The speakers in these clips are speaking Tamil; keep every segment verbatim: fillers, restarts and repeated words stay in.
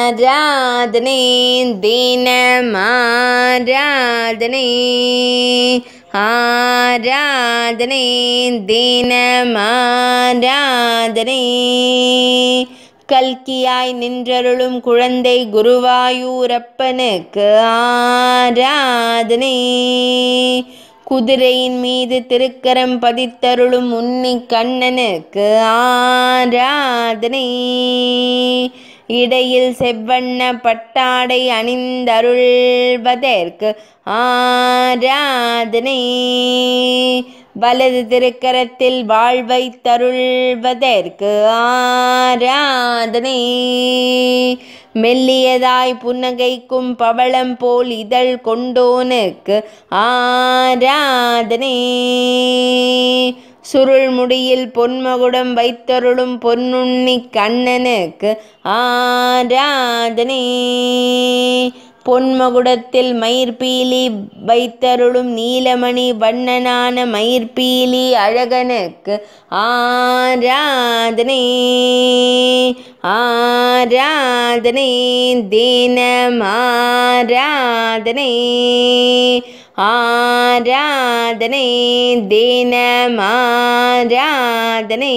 ஆராதனை தினம் ஆராதனை ஆராதனை தினம் ஆராதனை கல்கியாய் நின்றருளும் குழந்தை குருவாயூரப்பனுக்கு ஆராதனை குதிரையின் மீது திருக்கரம் பதித்தருளும் உன்னி கண்ணனுக்கு ஆராதனை இடையில் செவ்வண்ண பட்டாடை அணிந்தருள்வதற்கு ஆராதனை வலது திருக்கரத்தில் வாழ்வை தருள்வதற்கு ஆராதனை மெல்லியதாய் புன்னகைக்கும் பவளம் போல் இதழ் கொண்டோனுக்கு ஆராதனை சுருள் முடியில் பொன்மகுடம் வைத்தருளும் பொன்னுண்ணி கண்ணனுக்கு ஆராதனை பொன்மகுடத்தில் மயிர்பீலி வைத்தருளும் நீலமணி வண்ணனான மயிர்பீலி அழகனுக்கு ஆராதனை ஆராதனை தினம் ஆராதனை ஆராதனை தினம் ஆராதனை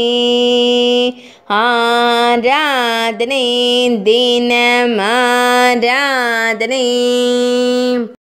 ஆராதனை தினம் ஆராதனை.